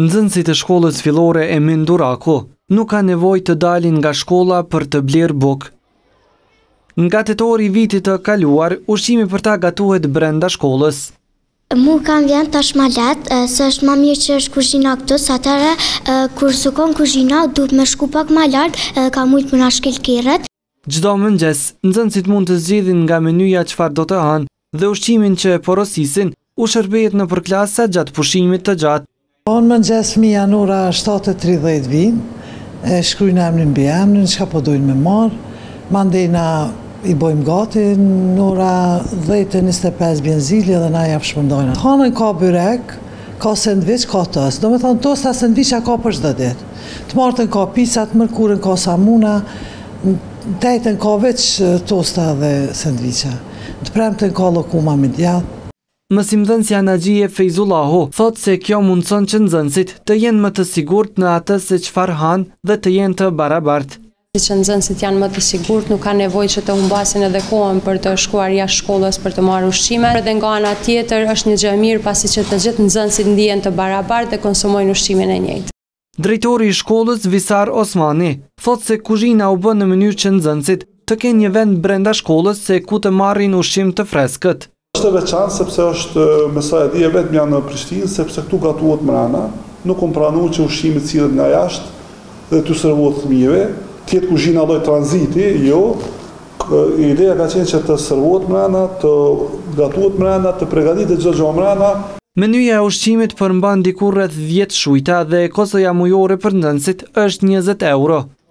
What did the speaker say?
Nxënësit e shkollës fillore Emin Duraku nuk ka nevojë të dalin nga shkolla për të blerë bukë. Nga tetori i vitit të kaluar, ushqimi për ta gatuhet brenda shkollës. Mu kam vjen tash ma letë, se është ma mirë që është kuzhina këtu, sa tëre, kur sukon kuzhina, duhet me shku pak ma lartë, edhe ka mujtë më na shkel kerët. Çdo mëngjes, nxënësit mund të zgjidhin nga menyja çfarë do të hanë dhe ushqimin që e porosisin u shërbehet nëpër klasa gjatë pushimit të gjatë. Në mëngjes fëmija në ora 7:30 vinë, shkruajnë emrin mbi emrin, çka po dojnë me marë, mandena i bojmë gati, në ora 10:25 bjen zili dhe na jap shpërndajnë. Hanën ka byrek, ka sendviç, ka tost. Do me thonë tosta sendviça ka për çdo ditë. Të martën ka pizza, të mërkurën ka samuna, të ejtën ka veç tosta dhe sendviça. Të premten ka llokuma me djathë. Mësimdhënësja Naxhie Fejzullahu thotë se kjo mundson që nxënësit të jenë më të sigurt në atë se çfarë hanë dhe të jenë të barabartë. Që nxënësit janë më të sigurt, nuk ka nevojë që të humbasin edhe kohën për të shkuar jashtë shkollës për të marrë ushqime. Edhe nga ana tjetër është një gjë e mirë pasi që të gjithë nxënësit ndihen të barabartë dhe konsumojnë ushqimin e njëjtë. Drejtori i shkollës Visar Osmani thotë se kuzhina u bën në mënyrë që nxënësit të kenë një vend brenda shkollës se ku të marrin ushqim të freskët. Është e veçantë sepse është me sa e di vetëm janë në Prishtinë, sepse këtu gatuhet mrena, nuk kam pranuar që ushqimi cilët nga jashtë dhe t'u servohet fëmijëve, të jetë kuzhina lloj tranziti, jo. Ideja ka qenë që të servohet mrena, të gatuhet mrena, të përgatitet çdo gjë mrena. Menyja e ushqimit përmban diku rreth 10 shujta dhe kostoja mujore për nxënësit është 20 euro.